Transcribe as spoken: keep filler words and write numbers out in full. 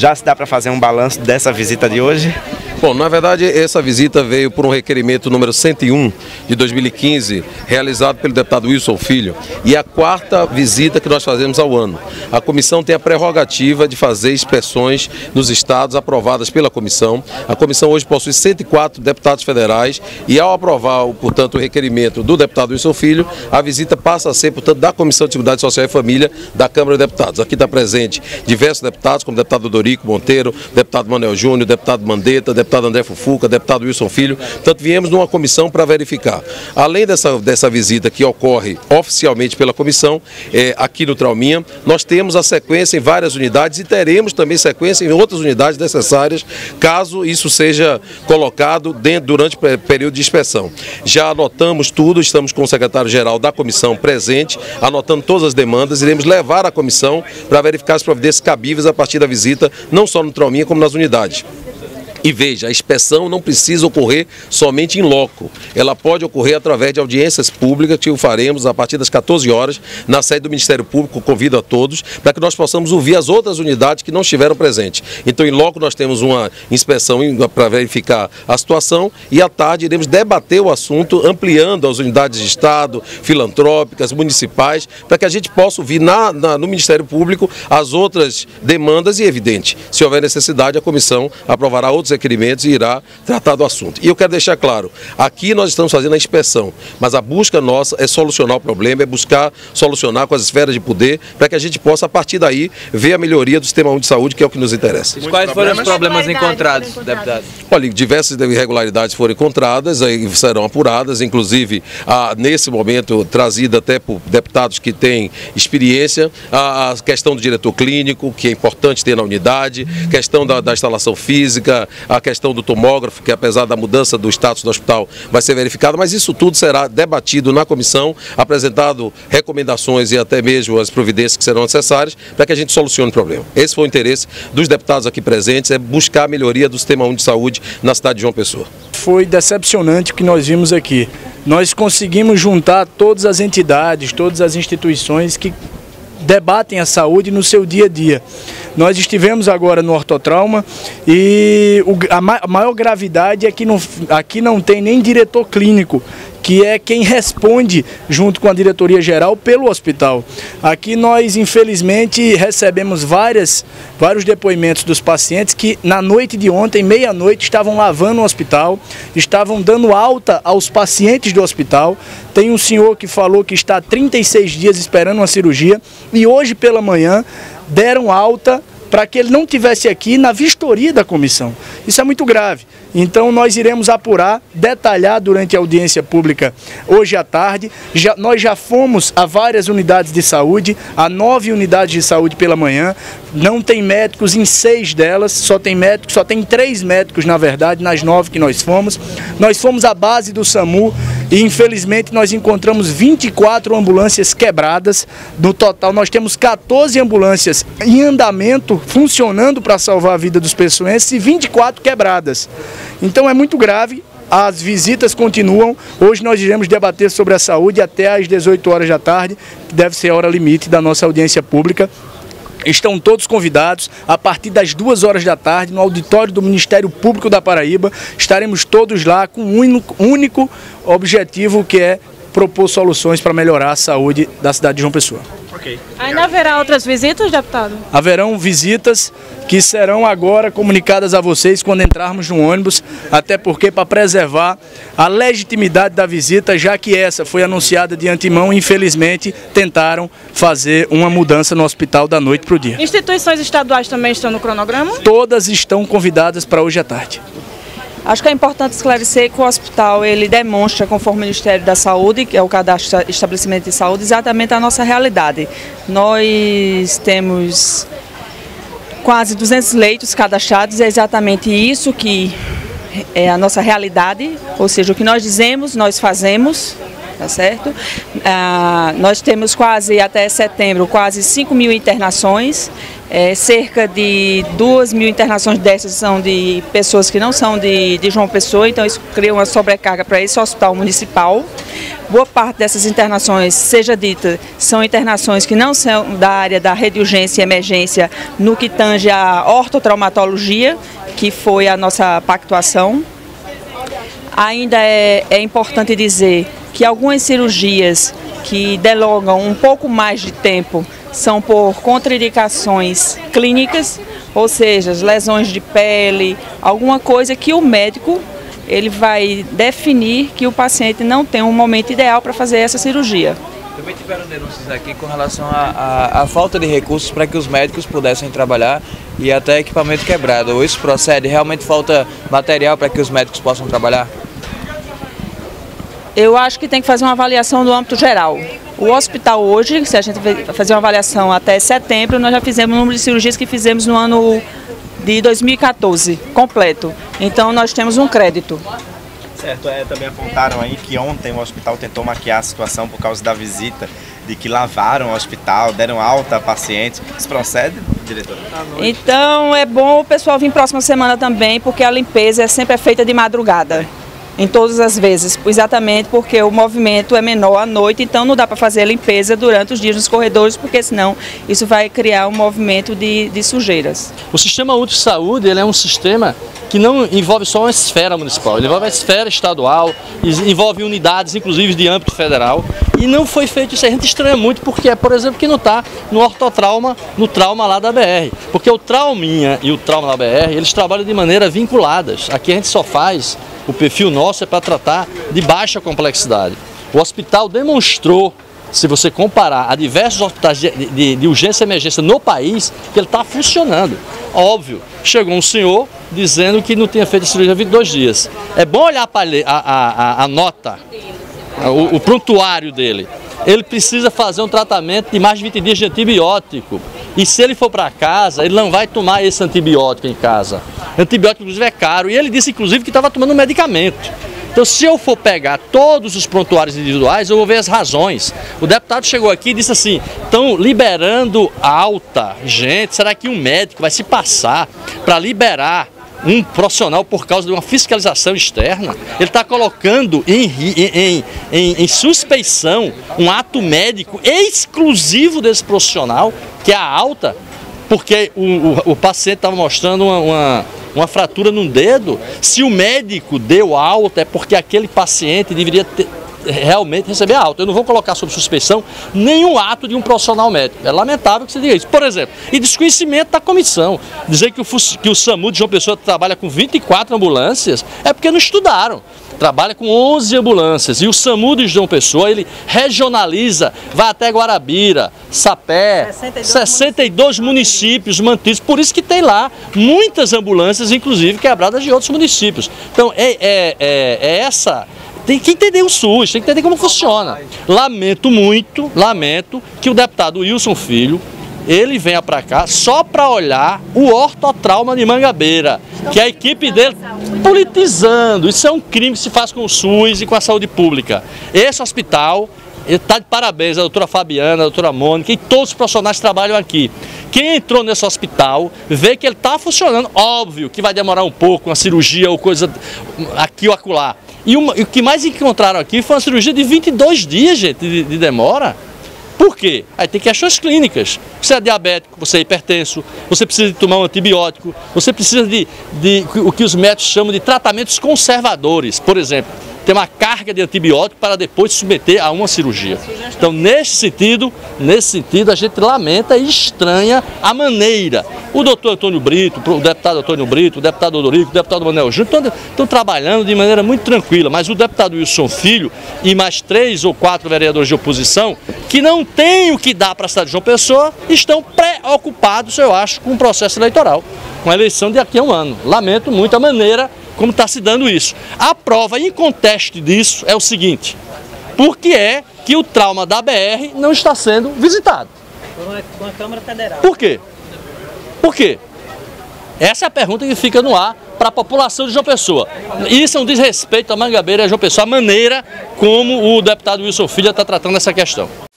já se dá para fazer um balanço dessa visita de hoje? Bom, na verdade, essa visita veio por um requerimento número cento e um de dois mil e quinze, realizado pelo deputado Wilson Filho, e a quarta visita que nós fazemos ao ano. A comissão tem a prerrogativa de fazer inspeções nos estados aprovadas pela comissão. A comissão hoje possui cento e quatro deputados federais e, ao aprovar, portanto, o requerimento do deputado Wilson Filho, a visita passa a ser, portanto, da Comissão de Seguridade Social e Família da Câmara de Deputados. Aqui está presente diversos deputados, como o deputado Dorico Monteiro, deputado Manuel Júnior, deputado Mandetta, deputado deputado André Fufuca, deputado Wilson Filho. Portanto, viemos numa comissão para verificar. Além dessa, dessa visita que ocorre oficialmente pela comissão, é, aqui no Trauminha, nós temos a sequência em várias unidades e teremos também sequência em outras unidades necessárias, caso isso seja colocado dentro, durante o período de inspeção. Já anotamos tudo, estamos com o secretário-geral da comissão presente, anotando todas as demandas, iremos levar à comissão para verificar as providências cabíveis a partir da visita, não só no Trauminha, como nas unidades. E veja, a inspeção não precisa ocorrer somente em loco. Ela pode ocorrer através de audiências públicas que o faremos a partir das quatorze horas na sede do Ministério Público. Convido a todos para que nós possamos ouvir as outras unidades que não estiveram presentes. Então, em loco, nós temos uma inspeção para verificar a situação e à tarde iremos debater o assunto, ampliando as unidades de Estado, filantrópicas, municipais, para que a gente possa ouvir na, na, no Ministério Público as outras demandas e, evidente, se houver necessidade, a comissão aprovará outros requerimentos e irá tratar do assunto. E eu quero deixar claro, aqui nós estamos fazendo a inspeção, mas a busca nossa é solucionar o problema, é buscar solucionar com as esferas de poder, para que a gente possa, a partir daí, ver a melhoria do Sistema Único de Saúde, que é o que nos interessa. Quais foram os problemas encontrados, deputado? Olha, diversas irregularidades foram encontradas e serão apuradas, inclusive, a, nesse momento, trazida até por deputados que têm experiência, a, a questão do diretor clínico, que é importante ter na unidade, questão da, da instalação física, a questão do tomógrafo, que apesar da mudança do status do hospital vai ser verificada, mas isso tudo será debatido na comissão, apresentado recomendações e até mesmo as providências que serão necessárias para que a gente solucione o problema. Esse foi o interesse dos deputados aqui presentes, é buscar a melhoria do Sistema Único de Saúde na cidade de João Pessoa. Foi decepcionante o que nós vimos aqui. Nós conseguimos juntar todas as entidades, todas as instituições que debatem a saúde no seu dia a dia. Nós estivemos agora no ortotrauma e o, a, ma, a maior gravidade é que não, aqui não tem nem diretor clínico, que é quem responde junto com a diretoria geral pelo hospital. Aqui nós, infelizmente, recebemos várias, vários depoimentos dos pacientes que na noite de ontem, meia-noite, estavam lavando o hospital, estavam dando alta aos pacientes do hospital. Tem um senhor que falou que está há trinta e seis dias esperando uma cirurgia e hoje pela manhã deram alta para que ele não estivesse aqui na vistoria da comissão. Isso é muito grave. Então nós iremos apurar, detalhar durante a audiência pública hoje à tarde. Já, nós já fomos a várias unidades de saúde, a nove unidades de saúde pela manhã. Não tem médicos em seis delas, só tem médicos, só tem três médicos na verdade, nas nove que nós fomos. Nós fomos à base do SAMU e infelizmente nós encontramos vinte e quatro ambulâncias quebradas. No total nós temos quatorze ambulâncias em andamento, funcionando para salvar a vida dos pessoenses e vinte e quatro quebradas. Então é muito grave, as visitas continuam. Hoje nós iremos debater sobre a saúde até às dezoito horas da tarde, que deve ser a hora limite da nossa audiência pública. Estão todos convidados a partir das duas horas da tarde no auditório do Ministério Público da Paraíba. Estaremos todos lá com um único, único objetivo, que é propor soluções para melhorar a saúde da cidade de João Pessoa. Okay. Ainda haverá outras visitas, deputado? Haverão visitas que serão agora comunicadas a vocês quando entrarmos no ônibus, até porque para preservar a legitimidade da visita, já que essa foi anunciada de antemão, infelizmente tentaram fazer uma mudança no hospital da noite para o dia. Instituições estaduais também estão no cronograma? Todas estão convidadas para hoje à tarde. Acho que é importante esclarecer que o hospital ele demonstra, conforme o Ministério da Saúde, que é o cadastro de estabelecimento de saúde, exatamente a nossa realidade. Nós temos quase duzentos leitos cadastrados, é exatamente isso que é a nossa realidade, ou seja, o que nós dizemos, nós fazemos. Tá certo? Ah, nós temos quase, até setembro, quase cinco mil internações, é, cerca de duas mil internações dessas são de pessoas que não são de, de João Pessoa, então isso cria uma sobrecarga para esse hospital municipal. boa parte dessas internações, seja dita, são internações que não são da área da rede de urgência e emergência no que tange a ortotraumatologia, que foi a nossa pactuação. Ainda é, é importante dizer que algumas cirurgias que delongam um pouco mais de tempo são por contraindicações clínicas, ou seja, lesões de pele, alguma coisa que o médico ele vai definir que o paciente não tem um momento ideal para fazer essa cirurgia. Também tiveram denúncias aqui com relação à falta de recursos para que os médicos pudessem trabalhar e até equipamento quebrado. Isso procede? Realmente falta material para que os médicos possam trabalhar? Eu acho que tem que fazer uma avaliação do âmbito geral. O hospital hoje, se a gente fazer uma avaliação até setembro, nós já fizemos o número de cirurgias que fizemos no ano de dois mil e quatorze, completo. Então nós temos um crédito. Certo, é, também apontaram aí que ontem o hospital tentou maquiar a situação por causa da visita, de que lavaram o hospital, deram alta a pacientes. Isso procede, diretora? Então é bom o pessoal vir próxima semana também, porque a limpeza é sempre feita de madrugada. Em todas as vezes, exatamente porque o movimento é menor à noite, então não dá para fazer a limpeza durante os dias nos corredores, porque senão isso vai criar um movimento de, de sujeiras. O Sistema Único de Saúde ele é um sistema que não envolve só uma esfera municipal, ele envolve a esfera estadual, envolve unidades, inclusive de âmbito federal, e não foi feito isso. A gente estranha muito porque é, por exemplo, que não está no ortotrauma, no trauma lá da B R, porque o trauminha e o trauma da B R, eles trabalham de maneira vinculadas. Aqui a gente só faz, o perfil nosso é para tratar de baixa complexidade. O hospital demonstrou, se você comparar a diversos hospitais de, de, de urgência e emergência no país, que ele está funcionando. Óbvio, chegou um senhor dizendo que não tinha feito a cirurgia há vinte e dois dias. É bom olhar para a, a, a nota, o, o prontuário dele. Ele precisa fazer um tratamento de mais de vinte dias de antibiótico. E se ele for para casa, ele não vai tomar esse antibiótico em casa. Antibiótico, inclusive, é caro. E ele disse, inclusive, que estava tomando um medicamento. Então, se eu for pegar todos os prontuários individuais, eu vou ver as razões. O deputado chegou aqui e disse assim, estão liberando alta. Gente, será que um médico vai se passar para liberar um profissional por causa de uma fiscalização externa? Ele está colocando em, em, em, em suspeição um ato médico exclusivo desse profissional, que é a alta, porque o, o, o paciente estava mostrando uma, uma, uma fratura num dedo. Se o médico deu alta, é porque aquele paciente deveria ter, realmente receber alta. Eu não vou colocar sob suspeição nenhum ato de um profissional médico. É lamentável que você diga isso. Por exemplo, e desconhecimento da comissão. Dizer que o, que o SAMU de João Pessoa trabalha com vinte e quatro ambulâncias é porque não estudaram. Trabalha com onze ambulâncias e o SAMU de João Pessoa, ele regionaliza, vai até Guarabira, Sapé, sessenta e dois municípios mantidos, por isso que tem lá muitas ambulâncias, inclusive quebradas de outros municípios. Então é, é, é, é essa... Tem que entender o SUS, tem que entender como funciona. Lamento muito, lamento que o deputado Wilson Filho, ele venha para cá só para olhar o ortotrauma de Mangabeira, que a equipe dele politizando. Isso é um crime que se faz com o SUS e com a saúde pública. Esse hospital está de parabéns a doutora Fabiana, a doutora Mônica e todos os profissionais que trabalham aqui. Quem entrou nesse hospital vê que ele está funcionando. Óbvio que vai demorar um pouco, uma cirurgia ou coisa aqui ou acolá. E, uma, e o que mais encontraram aqui foi uma cirurgia de vinte e dois dias, gente, de, de demora. Por quê? Aí tem questões clínicas. Você é diabético, você é hipertenso, você precisa de tomar um antibiótico, você precisa de, de o que os médicos chamam de tratamentos conservadores. Por exemplo, ter uma carga de antibiótico para depois submeter a uma cirurgia. Então, nesse sentido, nesse sentido, a gente lamenta e estranha a maneira. O doutor Antônio Brito, o deputado Antônio Brito, o deputado Odorico, o deputado Manuel Júnior estão, estão trabalhando de maneira muito tranquila, mas o deputado Wilson Filho e mais três ou quatro vereadores de oposição, que não têm o que dar para a cidade de João Pessoa, estão preocupados, eu acho, com o processo eleitoral, com a eleição de daqui a um ano. Lamento muito a maneira como está se dando isso. A prova em contexto disso é o seguinte: por que é que o trauma da B R não está sendo visitado? Com a Câmara Federal. Por quê? Por quê? Essa é a pergunta que fica no ar para a população de João Pessoa. Isso é um desrespeito a Mangabeira e a João Pessoa, a maneira como o deputado Wilson Filho está tratando essa questão.